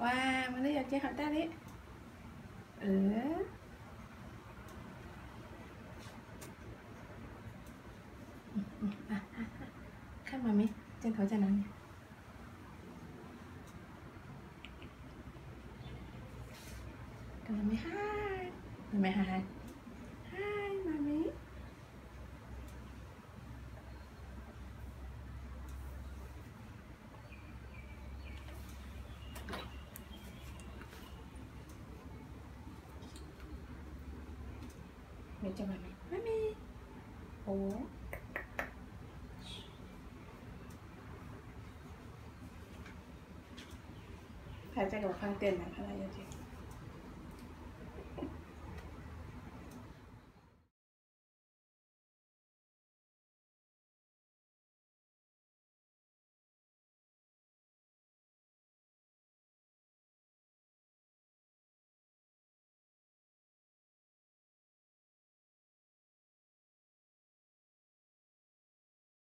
ว้ามันได้อยากเจ๊ขอต้าดิข้ามาไหมเจนเขาจะนั่งกันไหมฮายกันไหมฮายฮายมาไหมเดี๋ยวจะมาไหมไม่มีโอ้หายใจกับฟังเตือนหน่อยอะไรอย่างเงี้ย